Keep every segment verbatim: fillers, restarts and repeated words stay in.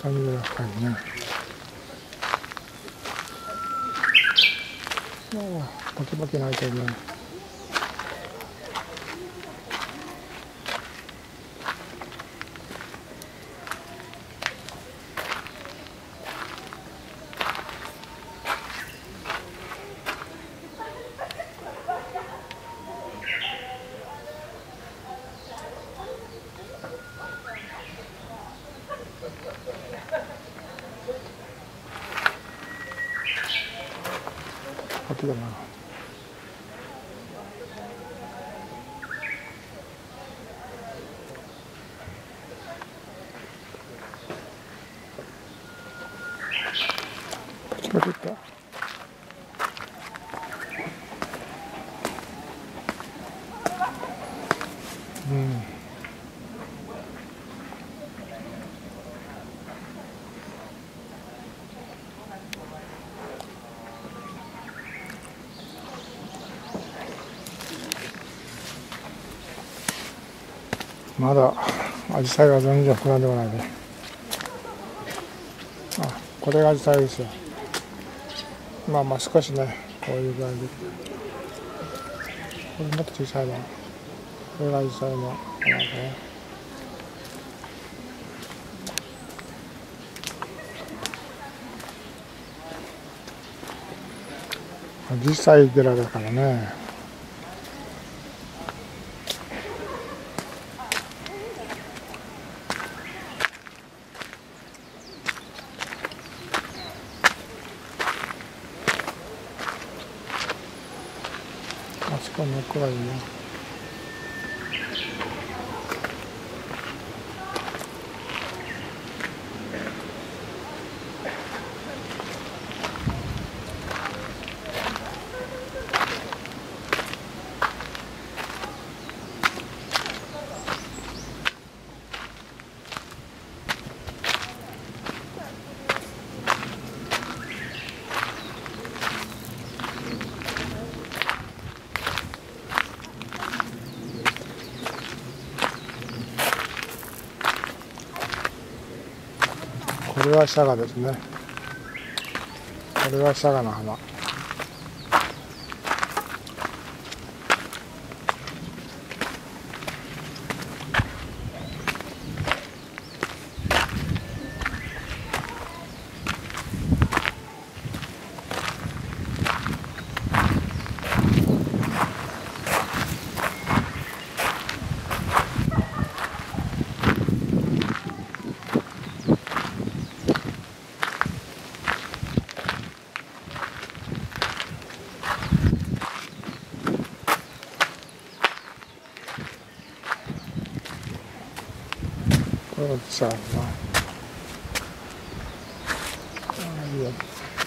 感じが深いね。おお、バキバキ鳴いてるね。秋だな。パチパチいった。うん。まだアジサイは全然膨らんでこないで。あ、これがアジサイですよ。まあまあ少しね、こういうぐらいで。これもっと小さいな。これがアジサイの花でね。アジサイ寺だからね。あそこの子がいいね。これはシャガですね。これはシャガの花。これはシャガだな。ああ、いいや。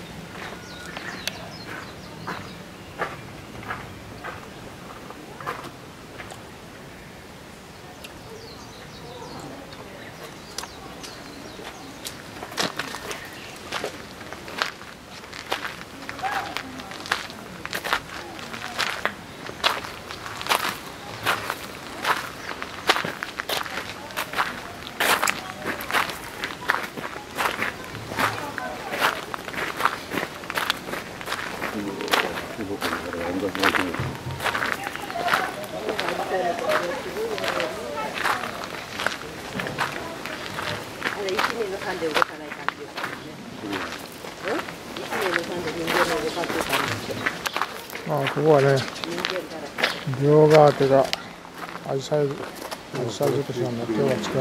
ああ、ここはね、両側手がアジサイ、アジサイ尽くしなんだ。今日は近い。